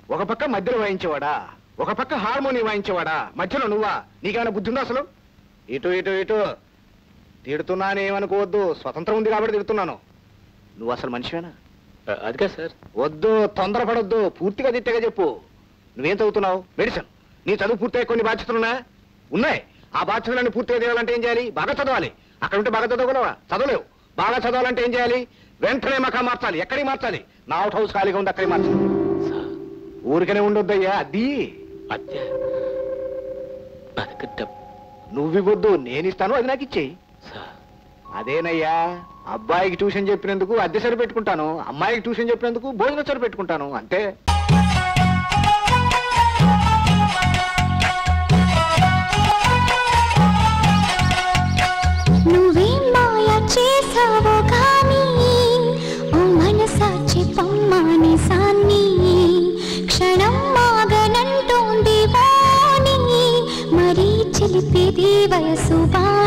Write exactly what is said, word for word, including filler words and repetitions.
ఒక పక్క మధ్యలో వాయించేవాడా, ఒక పక్క హార్మోనియం వాయించేవాడా, మధ్యలో నువ్వా? నీకేమైనా బుద్ధి ఉందా అసలు? ఇటు ఇటు ఇటు తిడుతున్నానేమనుకోవద్దు, స్వతంత్రం ఉంది కాబట్టి తిడుతున్నాను. నువ్వు అసలు మనిషివేనా? అదిగా సార్. వద్దు, తొందరపడొద్దు, పూర్తిగా తిట్టగా చెప్పు. నువ్వేం చదువుతున్నావు? మెడిసిన్. నీ చదువు పూర్తిగా కొన్ని బాధ్యతలున్నా ఉన్నాయి. ఆ బాధ్యతలన్నీ పూర్తిగా చేయాలంటే ఏం చేయాలి? బాగా చదవాలి. అక్కడ ఉంటే బాగా చదవగలవా? చదవలేవు. బాగా చదవాలంటే ఏం చేయాలి? వెంటనే మకా మార్చాలి. ఎక్కడికి మార్చాలి? నా అవుట్ హౌస్ ఖాళీగా ఉంది, అక్కడికి మార్చాలి. ఊరికనే ఉండొద్దయ్యా. అది నువ్వు ఇవ్వద్దు, నేను ఇస్తాను, అది నాకు ఇచ్చేయి. అదేనయ్యా, అబ్బాయికి ట్యూషన్ చెప్పినందుకు అద్దె సరి పెట్టుకుంటాను, అమ్మాయికి ట్యూషన్ చెప్పినందుకు భోజనం సరి పెట్టుకుంటాను, అంతే. నువ్వేం మాయ చేసావో కానీ ఓ మనసా చెప్పమ్మాని సాన్ని, క్షణం మాగనంటోంది వాణి, మరీ చిలిపేది వయసు బా